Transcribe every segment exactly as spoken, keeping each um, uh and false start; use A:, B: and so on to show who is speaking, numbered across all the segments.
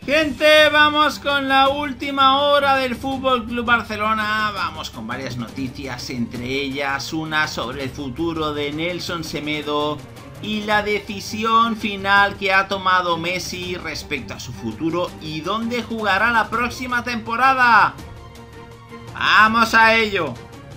A: Gente, vamos con la última hora del Fútbol Club Barcelona. Vamos con varias noticias, entre ellas una sobre el futuro de Nelson Semedo y la decisión final que ha tomado Messi respecto a su futuro y dónde jugará la próxima temporada. ¡Vamos a ello!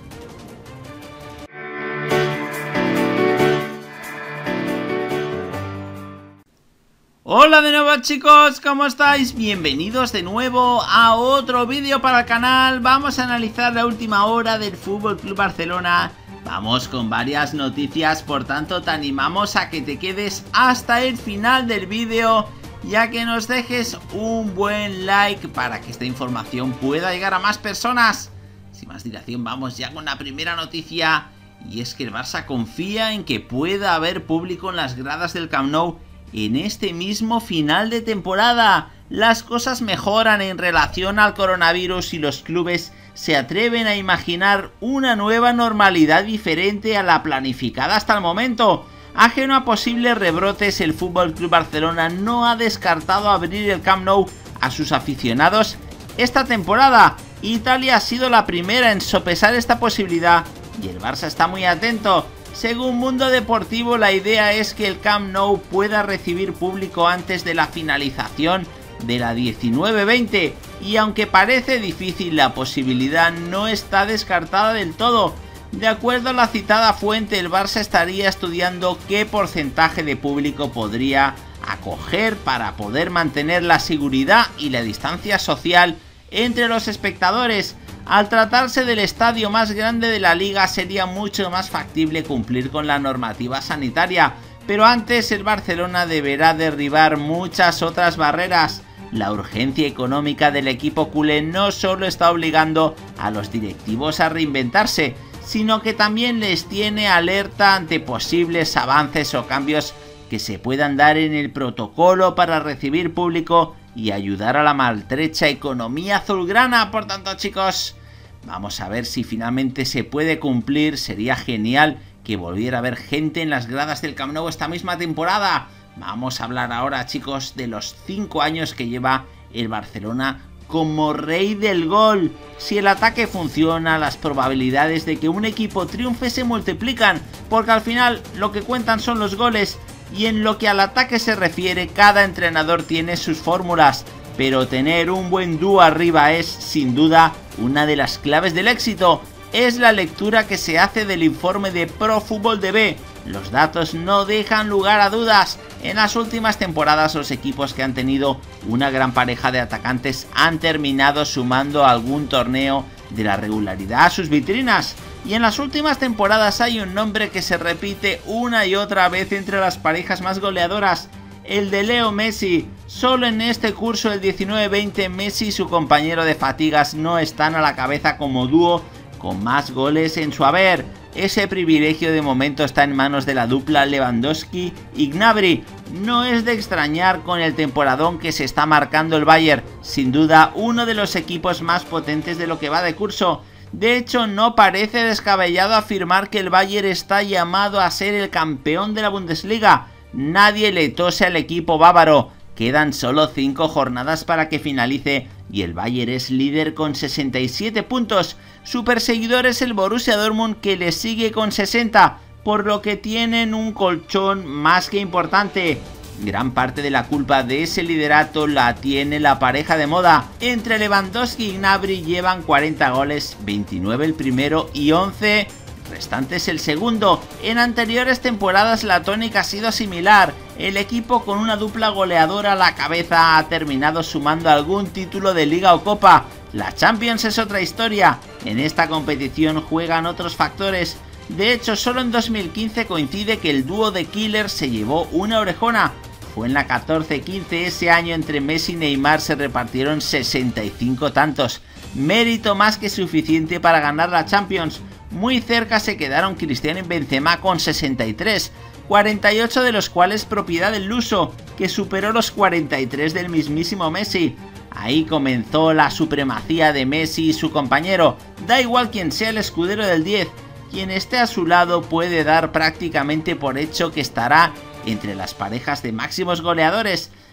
A: Hola de nuevo, chicos, ¿cómo estáis? Bienvenidos de nuevo a otro vídeo para el canal. Vamos a analizar la última hora del Fútbol Club Barcelona. Vamos con varias noticias, por tanto te animamos a que te quedes hasta el final del vídeo, ya que nos dejes un buen like para que esta información pueda llegar a más personas. Sin más dilación, vamos ya con la primera noticia, y es que el Barça confía en que pueda haber público en las gradas del Camp Nou en este mismo final de temporada. Las cosas mejoran en relación al coronavirus y los clubes se atreven a imaginar una nueva normalidad diferente a la planificada hasta el momento. Ajeno a posibles rebrotes, el F C Barcelona no ha descartado abrir el Camp Nou a sus aficionados esta temporada. Italia ha sido la primera en sopesar esta posibilidad y el Barça está muy atento. Según Mundo Deportivo, la idea es que el Camp Nou pueda recibir público antes de la finalización de la diecinueve veinte, y aunque parece difícil, la posibilidad no está descartada del todo. De acuerdo a la citada fuente, el Barça estaría estudiando qué porcentaje de público podría acoger para poder mantener la seguridad y la distancia social entre los espectadores. Al tratarse del estadio más grande de la liga, sería mucho más factible cumplir con la normativa sanitaria, pero antes el Barcelona deberá derribar muchas otras barreras. La urgencia económica del equipo culé no solo está obligando a los directivos a reinventarse, sino que también les tiene alerta ante posibles avances o cambios que se puedan dar en el protocolo para recibir público y ayudar a la maltrecha economía azulgrana. Por tanto, chicos, vamos a ver si finalmente se puede cumplir. Sería genial que volviera a haber gente en las gradas del Camp Nou esta misma temporada. Vamos a hablar ahora, chicos, de los cinco años que lleva el Barcelona como rey del gol. Si el ataque funciona, las probabilidades de que un equipo triunfe se multiplican, porque al final lo que cuentan son los goles. Y en lo que al ataque se refiere, cada entrenador tiene sus fórmulas, pero tener un buen dúo arriba es, sin duda, una de las claves del éxito. Es la lectura que se hace del informe de Pro Football D B. Los datos no dejan lugar a dudas. En las últimas temporadas, los equipos que han tenido una gran pareja de atacantes han terminado sumando algún torneo de la regularidad a sus vitrinas. Y en las últimas temporadas hay un nombre que se repite una y otra vez entre las parejas más goleadoras: el de Leo Messi. Solo en este curso, el diecinueve veinte, Messi y su compañero de fatigas no están a la cabeza como dúo con más goles en su haber. Ese privilegio de momento está en manos de la dupla Lewandowski y Gnabry. No es de extrañar con el temporadón que se está marcando el Bayern, sin duda uno de los equipos más potentes de lo que va de curso. De hecho, no parece descabellado afirmar que el Bayern está llamado a ser el campeón de la Bundesliga. Nadie le tose al equipo bávaro. Quedan solo cinco jornadas para que finalice y el Bayern es líder con sesenta y siete puntos. Su perseguidor es el Borussia Dortmund, que le sigue con sesenta, por lo que tienen un colchón más que importante. Gran parte de la culpa de ese liderato la tiene la pareja de moda. Entre Lewandowski y Gnabry llevan cuarenta goles, veintinueve el primero y once restantes el segundo. En anteriores temporadas la tónica ha sido similar. El equipo con una dupla goleadora a la cabeza ha terminado sumando algún título de Liga o Copa. La Champions es otra historia. En esta competición juegan otros factores. De hecho, solo en dos mil quince coincide que el dúo de Killers se llevó una orejona. Fue en la catorce quince, ese año entre Messi y Neymar se repartieron sesenta y cinco tantos. Mérito más que suficiente para ganar la Champions. Muy cerca se quedaron Cristiano y Benzema con sesenta y tres, cuarenta y ocho de los cuales propiedad del luso, que superó los cuarenta y tres del mismísimo Messi. Ahí comenzó la supremacía de Messi y su compañero. Da igual quien sea el escudero del diez, quien esté a su lado puede dar prácticamente por hecho que estará entre las parejas de máximos goleadores.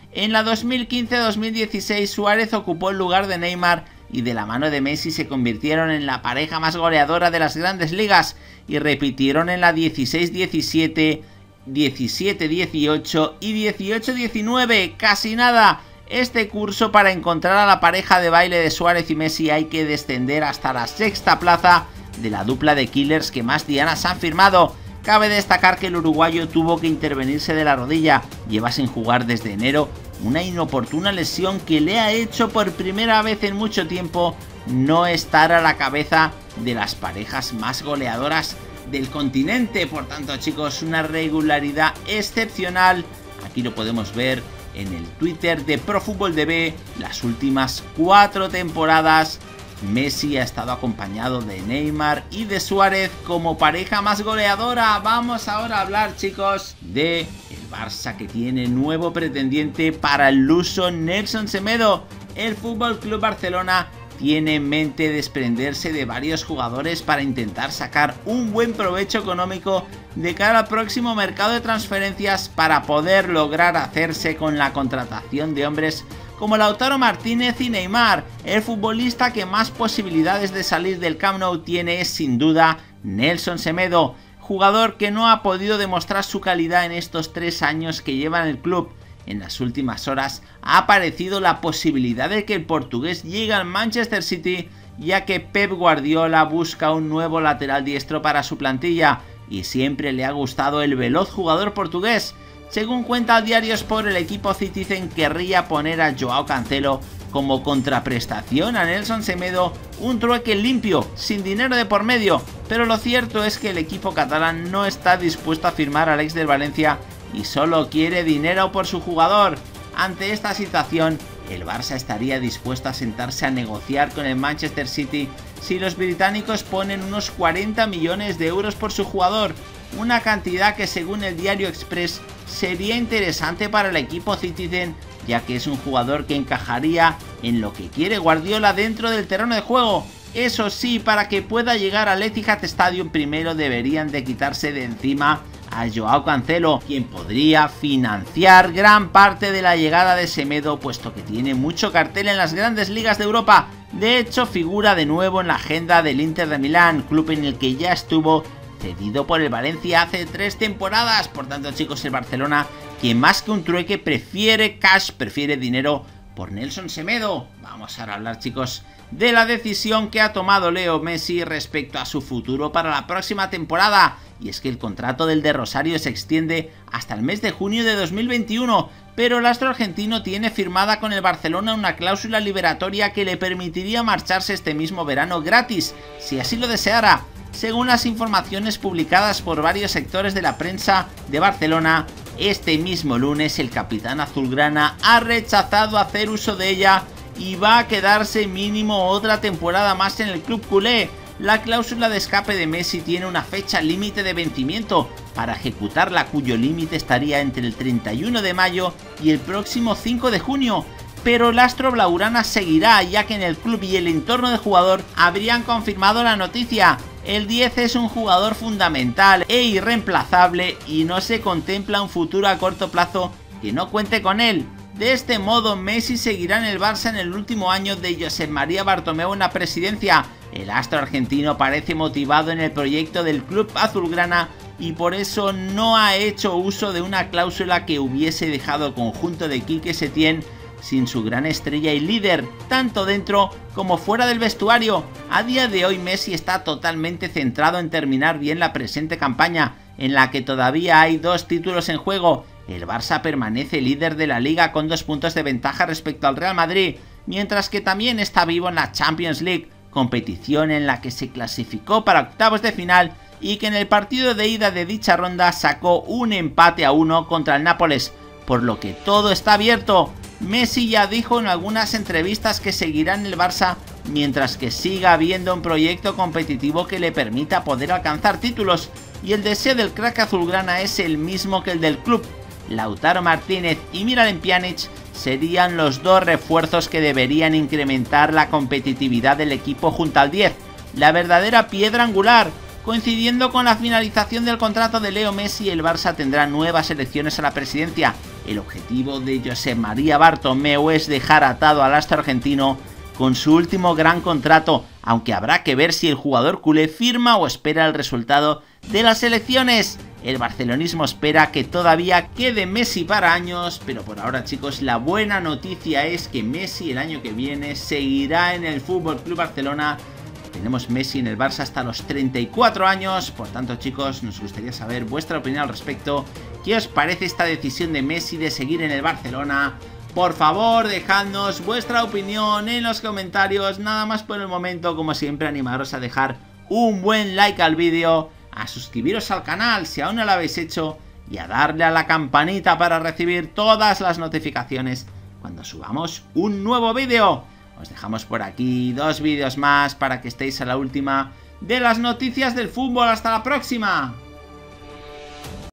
A: En la dos mil quince dos mil dieciséis Suárez ocupó el lugar de Neymar y de la mano de Messi se convirtieron en la pareja más goleadora de las grandes ligas y repitieron en la dieciséis diecisiete, diecisiete dieciocho y dieciocho diecinueve, casi nada. Este curso, para encontrar a la pareja de baile de Suárez y Messi, hay que descender hasta la sexta plaza de la dupla de killers que más dianas han firmado. Cabe destacar que el uruguayo tuvo que intervenirse de la rodilla, lleva sin jugar desde enero, una inoportuna lesión que le ha hecho por primera vez en mucho tiempo no estar a la cabeza de las parejas más goleadoras del continente. Por tanto, chicos, una regularidad excepcional. Aquí lo podemos ver en el Twitter de ProFútbolDB. Las últimas cuatro temporadas Messi ha estado acompañado de Neymar y de Suárez como pareja más goleadora. Vamos ahora a hablar, chicos, de el Barça, que tiene nuevo pretendiente para el luso Nelson Semedo. El F C Barcelona tiene en mente desprenderse de varios jugadores para intentar sacar un buen provecho económico de cara al próximo mercado de transferencias, para poder lograr hacerse con la contratación de hombres como Lautaro Martínez y Neymar. El futbolista que más posibilidades de salir del Camp Nou tiene es sin duda Nelson Semedo, jugador que no ha podido demostrar su calidad en estos tres años que lleva en el club. En las últimas horas ha aparecido la posibilidad de que el portugués llegue al Manchester City, ya que Pep Guardiola busca un nuevo lateral diestro para su plantilla y siempre le ha gustado el veloz jugador portugués. Según cuenta el diario Sport, el equipo Citizen querría poner a Joao Cancelo como contraprestación a Nelson Semedo, un trueque limpio, sin dinero de por medio, pero lo cierto es que el equipo catalán no está dispuesto a firmar al ex del Valencia y solo quiere dinero por su jugador. Ante esta situación, el Barça estaría dispuesto a sentarse a negociar con el Manchester City si los británicos ponen unos cuarenta millones de euros por su jugador, una cantidad que, según el diario Express, sería interesante para el equipo Citizen, ya que es un jugador que encajaría en lo que quiere Guardiola dentro del terreno de juego. Eso sí, para que pueda llegar al Etihad Stadium primero deberían de quitarse de encima a Joao Cancelo, quien podría financiar gran parte de la llegada de Semedo, puesto que tiene mucho cartel en las grandes ligas de Europa. De hecho, figura de nuevo en la agenda del Inter de Milán, club en el que ya estuvo cedido por el Valencia hace tres temporadas. Por tanto, chicos, el Barcelona, que más que un trueque prefiere cash, prefiere dinero por Nelson Semedo. Vamos ahora a hablar, chicos, de la decisión que ha tomado Leo Messi respecto a su futuro para la próxima temporada. Y es que el contrato del de Rosario se extiende hasta el mes de junio de dos mil veintiuno, pero el astro argentino tiene firmada con el Barcelona una cláusula liberatoria que le permitiría marcharse este mismo verano gratis, si así lo deseara. Según las informaciones publicadas por varios sectores de la prensa de Barcelona, este mismo lunes el capitán azulgrana ha rechazado hacer uso de ella y va a quedarse mínimo otra temporada más en el club culé. La cláusula de escape de Messi tiene una fecha límite de vencimiento para ejecutarla, cuyo límite estaría entre el treinta y uno de mayo y el próximo cinco de junio. Pero el astro blaugrana seguirá, ya que en el club y el entorno del jugador habrían confirmado la noticia. El diez es un jugador fundamental e irreemplazable y no se contempla un futuro a corto plazo que no cuente con él. De este modo, Messi seguirá en el Barça en el último año de Josep María Bartomeu en la presidencia. El astro argentino parece motivado en el proyecto del club azulgrana y por eso no ha hecho uso de una cláusula que hubiese dejado el conjunto de Quique Setién sin su gran estrella y líder, tanto dentro como fuera del vestuario. A día de hoy Messi está totalmente centrado en terminar bien la presente campaña, en la que todavía hay dos títulos en juego. El Barça permanece líder de la liga con dos puntos de ventaja respecto al Real Madrid, mientras que también está vivo en la Champions League, competición en la que se clasificó para octavos de final y que en el partido de ida de dicha ronda sacó un empate a uno contra el Nápoles, por lo que todo está abierto. Messi ya dijo en algunas entrevistas que seguirá en el Barça mientras que siga habiendo un proyecto competitivo que le permita poder alcanzar títulos, y el deseo del crack azulgrana es el mismo que el del club. Lautaro Martínez y Miralem Pjanic serían los dos refuerzos que deberían incrementar la competitividad del equipo junto al diez, la verdadera piedra angular. Coincidiendo con la finalización del contrato de Leo Messi, el Barça tendrá nuevas elecciones a la presidencia. El objetivo de Josep María Bartomeu es dejar atado al astro argentino con su último gran contrato, aunque habrá que ver si el jugador culé firma o espera el resultado de las elecciones. El barcelonismo espera que todavía quede Messi para años, pero por ahora, chicos, la buena noticia es que Messi el año que viene seguirá en el F C Barcelona. Tenemos Messi en el Barça hasta los treinta y cuatro años, por tanto, chicos, nos gustaría saber vuestra opinión al respecto. ¿Qué os parece esta decisión de Messi de seguir en el Barcelona? Por favor, dejadnos vuestra opinión en los comentarios. Nada más por el momento, como siempre, animaros a dejar un buen like al vídeo, a suscribiros al canal si aún no lo habéis hecho y a darle a la campanita para recibir todas las notificaciones cuando subamos un nuevo vídeo. Os dejamos por aquí dos vídeos más para que estéis a la última de las noticias del fútbol. ¡Hasta la próxima!